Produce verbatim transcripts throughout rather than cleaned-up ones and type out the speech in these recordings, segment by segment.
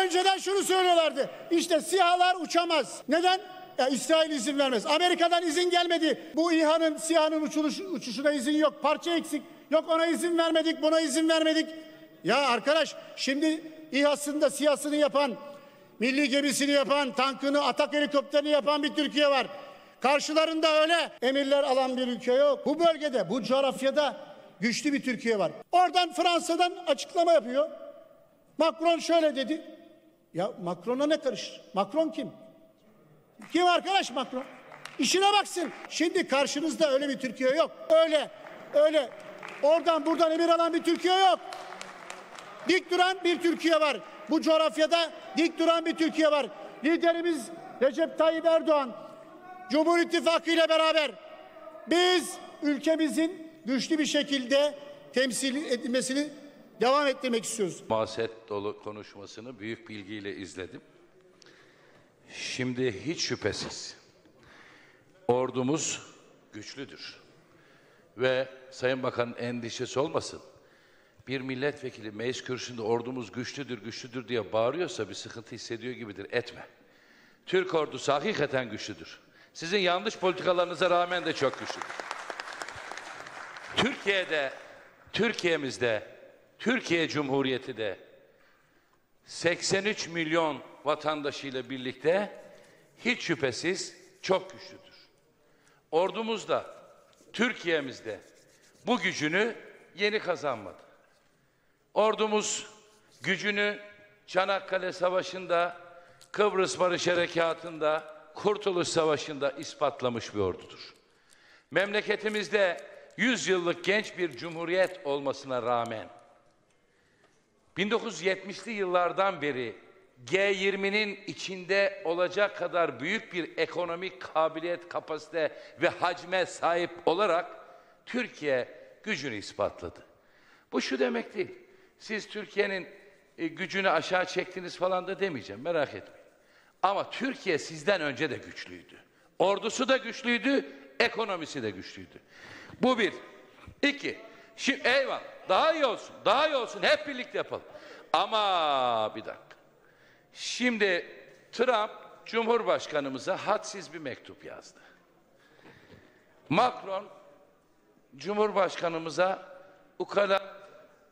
Önceden şunu söylüyorlardı. İşte SİHA'lar uçamaz. Neden? Ya İsrail izin vermez. Amerika'dan izin gelmedi. Bu İHA'nın, SİHA'nın uçuş, uçuşuna izin yok. Parça eksik. Yok ona izin vermedik, buna izin vermedik. Ya arkadaş şimdi İHA'sında SİHA'sını yapan, milli gemisini yapan, tankını, atak helikopterini yapan bir Türkiye var. Karşılarında öyle emirler alan bir ülke yok. Bu bölgede, bu coğrafyada güçlü bir Türkiye var. Oradan Fransa'dan açıklama yapıyor. Macron şöyle dedi. Ya Macron'a ne karışır? Macron kim? Kim arkadaş Macron? İşine baksın. Şimdi karşınızda öyle bir Türkiye yok. Öyle, öyle. Oradan buradan emir alan bir Türkiye yok. Dik duran bir Türkiye var. Bu coğrafyada dik duran bir Türkiye var. Liderimiz Recep Tayyip Erdoğan, Cumhur İttifakı ile beraber biz ülkemizin güçlü bir şekilde temsil edilmesini devam ettirmek istiyoruz. Maset dolu konuşmasını büyük bilgiyle izledim. Şimdi hiç şüphesiz ordumuz güçlüdür. Ve Sayın Bakan'ın endişesi olmasın. Bir milletvekili meclis kürsüsünde ordumuz güçlüdür, güçlüdür diye bağırıyorsa bir sıkıntı hissediyor gibidir. Etme. Türk ordusu hakikaten güçlüdür. Sizin yanlış politikalarınıza rağmen de çok güçlüdür. Türkiye'de, Türkiye'mizde, Türkiye Cumhuriyeti de seksen üç milyon vatandaşıyla birlikte hiç şüphesiz çok güçlüdür. Ordumuz da Türkiye'mizde bu gücünü yeni kazanmadı. Ordumuz gücünü Çanakkale Savaşı'nda, Kıbrıs Barış Harekatı'nda, Kurtuluş Savaşı'nda ispatlamış bir ordudur. Memleketimizde yüz yıllık genç bir cumhuriyet olmasına rağmen bin dokuz yüz yetmişli yıllardan beri G yirminin içinde olacak kadar büyük bir ekonomik kabiliyet, kapasite ve hacme sahip olarak Türkiye gücünü ispatladı. Bu şu demek değil. Siz Türkiye'nin e, gücünü aşağı çektiniz falan da demeyeceğim, merak etmeyin. Ama Türkiye sizden önce de güçlüydü. Ordusu da güçlüydü, ekonomisi de güçlüydü. Bu bir. İki. Şimdi eyvallah. Daha iyi olsun. Daha iyi olsun. Hep birlikte yapalım. Ama bir dakika. Şimdi Trump Cumhurbaşkanımıza hadsiz bir mektup yazdı. Macron Cumhurbaşkanımıza ukala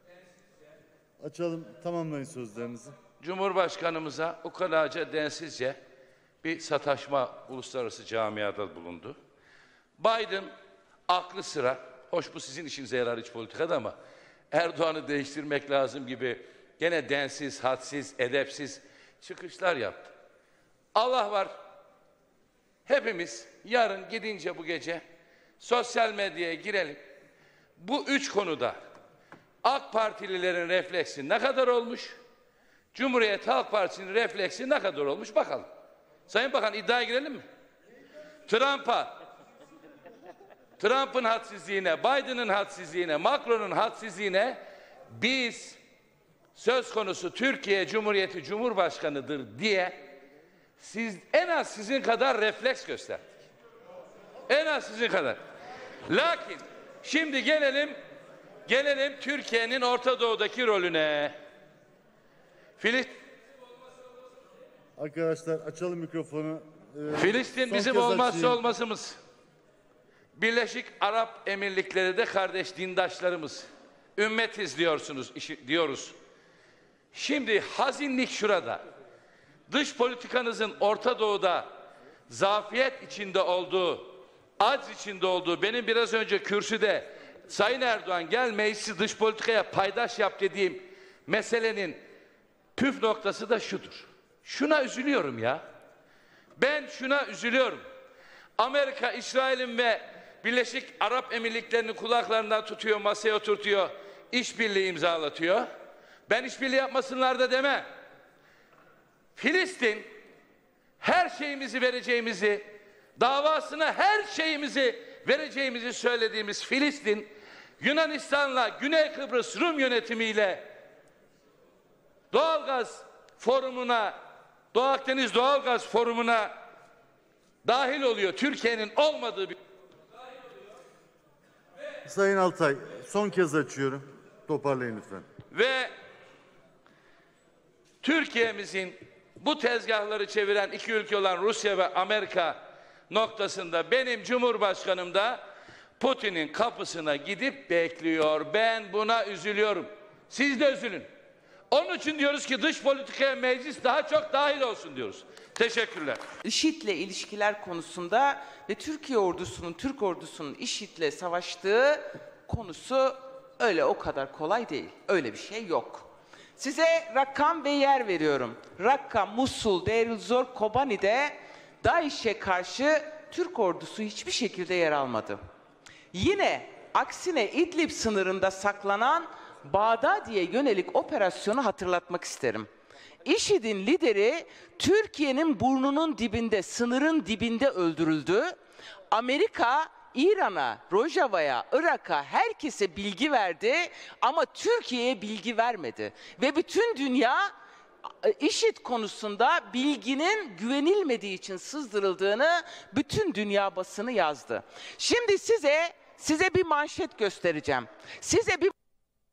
Açalım, tamamlayın sözlerinizi. Cumhurbaşkanımıza ukalaca, densizce bir sataşma uluslararası camiada bulundu. Biden aklı sıra, hoş bu sizin işinize yarar iç politikada ama Erdoğan'ı değiştirmek lazım gibi gene densiz, hadsiz, edepsiz çıkışlar yaptı. Allah var, hepimiz yarın gidince bu gece sosyal medyaya girelim. Bu üç konuda AK Partililerin refleksi ne kadar olmuş? Cumhuriyet Halk Partisi'nin refleksi ne kadar olmuş bakalım. Sayın Bakan iddiaya girelim mi? Trump'a, Trump'ın hadsizliğine, Biden'ın hadsizliğine, Macron'un hadsizliğine biz söz konusu Türkiye Cumhuriyeti Cumhurbaşkanı'dır diye siz en az sizin kadar refleks gösterdik. En az sizin kadar. Lakin şimdi gelelim gelelim Türkiye'nin Orta Doğu'daki rolüne. Filistin Arkadaşlar açalım mikrofonu. Ee, Filistin bizim olmazsa olmazımız. Birleşik Arap Emirlikleri de kardeş dindaşlarımız. Ümmetiz diyorsunuz, işi, diyoruz. Şimdi hazinlik şurada. Dış politikanızın Orta Doğu'da zafiyet içinde olduğu, acz içinde olduğu, benim biraz önce kürsüde Sayın Erdoğan gel meclisi dış politikaya paydaş yap dediğim meselenin püf noktası da şudur. Şuna üzülüyorum ya. Ben şuna üzülüyorum. Amerika, İsrail'in ve Birleşik Arap Emirlikleri'nin kulaklarından tutuyor, masaya oturtuyor, işbirliği imzalatıyor. Ben işbirliği yapmasınlar da deme. Filistin her şeyimizi vereceğimizi, davasına her şeyimizi vereceğimizi söylediğimiz Filistin, Yunanistan'la Güney Kıbrıs Rum yönetimiyle doğalgaz forumuna, Doğu Akdeniz Doğalgaz Forumu'na dahil oluyor. Türkiye'nin olmadığı bir... Sayın Altay, son kez açıyorum. Toparlayın lütfen. Ve Türkiye'mizin bu tezgahları çeviren iki ülke olan Rusya ve Amerika noktasında benim Cumhurbaşkanım da Putin'in kapısına gidip bekliyor. Ben buna üzülüyorum. Siz de üzülün. Onun için diyoruz ki dış politikaya meclis daha çok dahil olsun diyoruz. Teşekkürler. IŞİD'le ilişkiler konusunda ve Türkiye ordusunun, Türk ordusunun IŞİD'le savaştığı konusu öyle o kadar kolay değil. Öyle bir şey yok. Size rakam ve yer veriyorum. Rakka, Musul, Deir el-Zor, Kobani'de DAEŞ'e karşı Türk ordusu hiçbir şekilde yer almadı. Yine aksine İdlib sınırında saklanan Bağdadi'ye yönelik operasyonu hatırlatmak isterim. IŞİD'in lideri Türkiye'nin burnunun dibinde, sınırın dibinde öldürüldü. Amerika İran'a, Rojava'ya, Irak'a herkese bilgi verdi ama Türkiye'ye bilgi vermedi. Ve bütün dünya IŞİD konusunda bilginin güvenilmediği için sızdırıldığını bütün dünya basını yazdı. Şimdi size size bir manşet göstereceğim. Size bir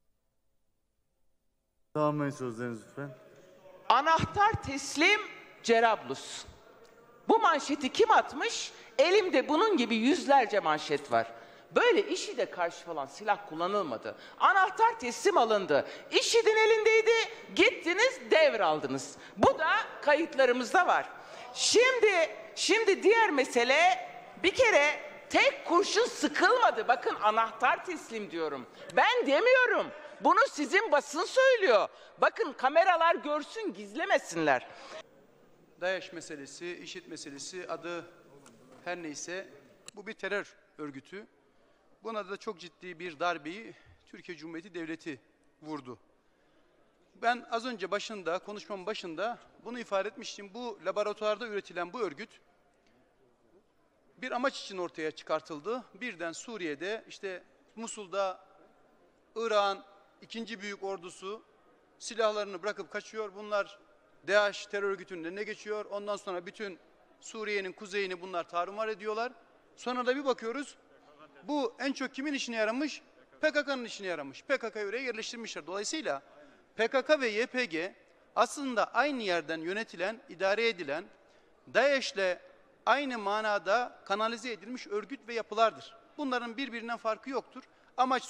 Tamamlayın sözlerinizi lütfen. anahtar teslim Cerablus. Bu manşeti kim atmış? Elimde bunun gibi yüzlerce manşet var. Böyle IŞİD'e karşı falan silah kullanılmadı. Anahtar teslim alındı. IŞİD'in elindeydi, gittiniz devraldınız. Bu da kayıtlarımızda var. Şimdi, şimdi diğer mesele bir kere tek kurşun sıkılmadı. Bakın anahtar teslim diyorum. Ben demiyorum. Bunu sizin basın söylüyor. Bakın kameralar görsün, gizlemesinler. DAEŞ meselesi, IŞİD meselesi, adı her neyse bu bir terör örgütü. Buna da çok ciddi bir darbeyi Türkiye Cumhuriyeti Devleti vurdu. Ben az önce başında, konuşmamın başında bunu ifade etmiştim. Bu laboratuvarda üretilen bu örgüt bir amaç için ortaya çıkartıldı. Birden Suriye'de, işte Musul'da Irak'ın ikinci büyük ordusu silahlarını bırakıp kaçıyor. Bunlar DAEŞ terör örgütünün eline geçiyor. Ondan sonra bütün Suriye'nin kuzeyini bunlar tarumar ediyorlar. Sonra da bir bakıyoruz, bu en çok kimin işine yaramış? P K K'nın işine yaramış. P K K'yı oraya yerleştirmişler. Dolayısıyla P K K ve Y P G aslında aynı yerden yönetilen, idare edilen, DAEŞ'le aynı manada kanalize edilmiş örgüt ve yapılardır. Bunların birbirinden farkı yoktur. Amaç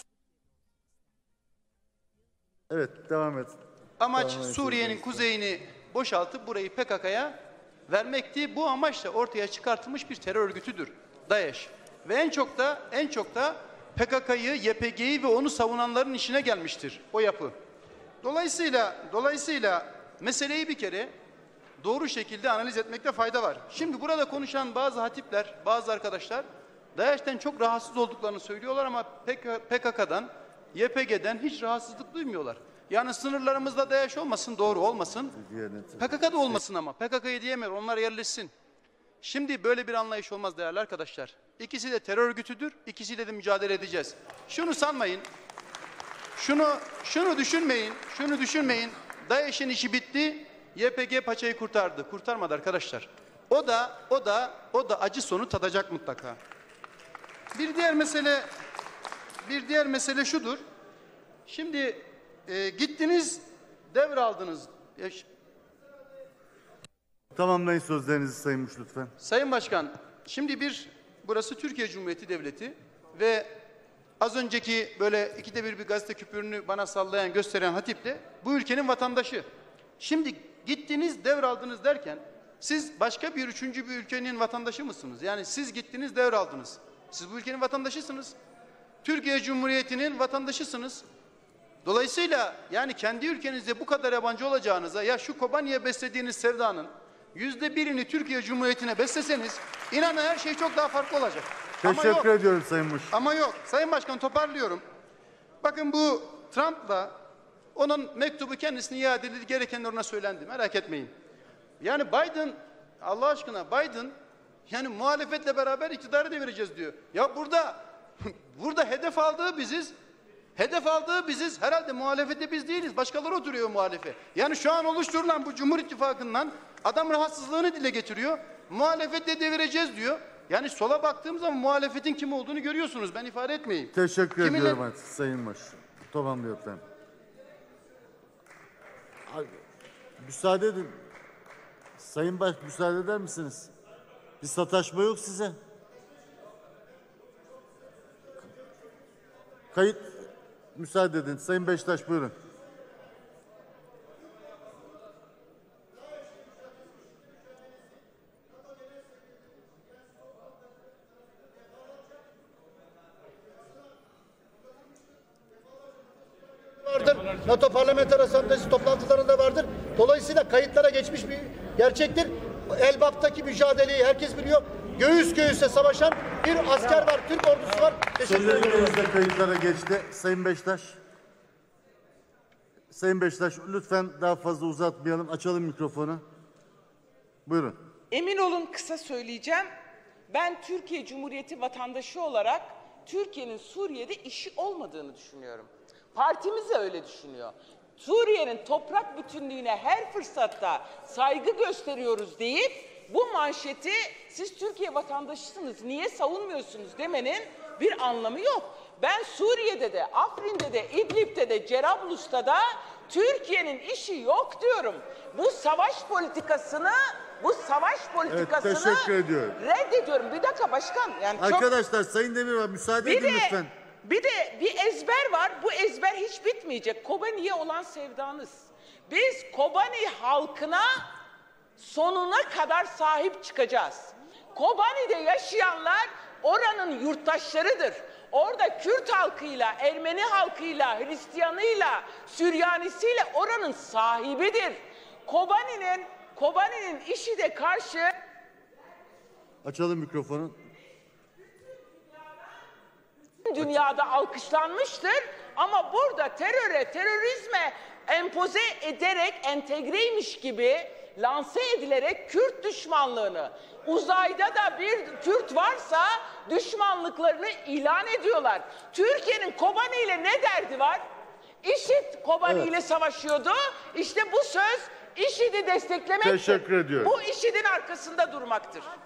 Evet, devam et. Amaç Devam edin Suriye'nin sözlerinizi. kuzeyini boşaltıp burayı P K K'ya vermekti. Bu amaçla ortaya çıkartılmış bir terör örgütüdür DAEŞ. Ve en çok da en çok da P K K'yı, Y P G'yi ve onu savunanların işine gelmiştir o yapı. Dolayısıyla dolayısıyla meseleyi bir kere doğru şekilde analiz etmekte fayda var. Şimdi burada konuşan bazı hatipler, bazı arkadaşlar DAEŞ'ten çok rahatsız olduklarını söylüyorlar ama P K K'dan, Y P G'den hiç rahatsızlık duymuyorlar. Yani sınırlarımızda DAEŞ olmasın, doğru olmasın. P K K'da olmasın ama. P K K'yı diyemiyor, onlar yerleşsin. Şimdi böyle bir anlayış olmaz değerli arkadaşlar. İkisi de terör örgütüdür, ikisiyle de mücadele edeceğiz. Şunu sanmayın, şunu şunu düşünmeyin, şunu düşünmeyin. DAEŞ'in işi bitti, Y P G paçayı kurtardı. Kurtarmadı arkadaşlar. O da, o da, o da acı sonu tadacak mutlaka. Bir diğer mesele, bir diğer mesele şudur. Şimdi e, gittiniz, devraldınız. E, Tamamlayın sözlerinizi Sayın Muş lütfen. Sayın Başkan, şimdi bir, burası Türkiye Cumhuriyeti Devleti ve az önceki böyle ikide bir bir gazete küpürünü bana sallayan, gösteren hatip de bu ülkenin vatandaşı. Şimdi gittiniz, devraldınız derken siz başka bir üçüncü bir ülkenin vatandaşı mısınız? Yani siz gittiniz, devraldınız. Siz bu ülkenin vatandaşısınız. Türkiye Cumhuriyeti'nin vatandaşısınız. Dolayısıyla yani kendi ülkenizde bu kadar yabancı olacağınıza, ya şu Kobani'ye beslediğiniz sevdanın yüzde birini Türkiye Cumhuriyeti'ne besleseniz inanın her şey çok daha farklı olacak. Ama yok. Teşekkür ediyorum Sayın Muş. Ama yok. Sayın Başkan, toparlıyorum. Bakın bu Trump'la onun mektubu kendisine iade edildi, gerekenler ona söylendi. Merak etmeyin. Yani Biden, Allah aşkına Biden yani muhalefetle beraber iktidarı devireceğiz diyor. Ya burada burada hedef aldığı biziz. Hedef aldığı biziz. Herhalde muhalefette biz değiliz. Başkaları oturuyor muhalefe. Yani şu an oluşturulan bu Cumhur İttifakı'ndan adam rahatsızlığını dile getiriyor. Muhalefetle devireceğiz diyor. Yani sola baktığım zaman muhalefetin kim olduğunu görüyorsunuz. Ben ifade etmeyeyim. Teşekkür Kiminle- ediyorum hadi Sayın Muş. Tamamlıyor efendim. Müsaade edin. Sayın Baş, müsaade eder misiniz? Bir sataşma yok size. Kayıt, müsaade edin. Sayın Beştaş buyurun. vardır. NATO Parlamenter Asamblesi toplantılarında vardır. Dolayısıyla kayıtlara geçmiş bir gerçektir. Elbap'taki mücadeleyi herkes biliyor. Göğüs göğüse savaşan bir asker var, Türk ordusu var. Teşekkür ederim. Sözleriniz de kayıtlara geçti. Sayın Beştaş. Sayın Beştaş lütfen daha fazla uzatmayalım. Açalım mikrofonu. Buyurun. Emin olun kısa söyleyeceğim. Ben Türkiye Cumhuriyeti vatandaşı olarak Türkiye'nin Suriye'de işi olmadığını düşünüyorum. Partimiz de öyle düşünüyor. Suriye'nin toprak bütünlüğüne her fırsatta saygı gösteriyoruz deyip bu manşeti siz Türkiye vatandaşısınız niye savunmuyorsunuz demenin bir anlamı yok. Ben Suriye'de de, Afrin'de de, İdlib'de de, Cerablus'ta da Türkiye'nin işi yok diyorum. Bu savaş politikasını, bu savaş politikasını teşekkür ediyorum. reddediyorum. Bir dakika başkan. Yani çok... Arkadaşlar Sayın Demirel müsaade Bir edin de, lütfen. bir de bir ezber var. Bu ezber hiç bitmeyecek. Kobani'ye olan sevdanız. Biz Kobani halkına sonuna kadar sahip çıkacağız. Kobani'de yaşayanlar oranın yurttaşlarıdır. Orada Kürt halkıyla, Ermeni halkıyla, Hristiyanıyla, Süryanisiyle oranın sahibidir. Kobani'nin Kobani'nin işi de karşı Açalım mikrofonu. dünyada alkışlanmıştır ama burada teröre, terörizme empoze ederek entegreymiş gibi lanse edilerek Kürt düşmanlığını, uzayda da bir Kürt varsa düşmanlıklarını ilan ediyorlar. Türkiye'nin Kobani ile ne derdi var? IŞİD Kobani Evet. ile savaşıyordu. İşte bu söz IŞİD'i desteklemektir. Teşekkür ediyorum. Bu IŞİD'in arkasında durmaktır.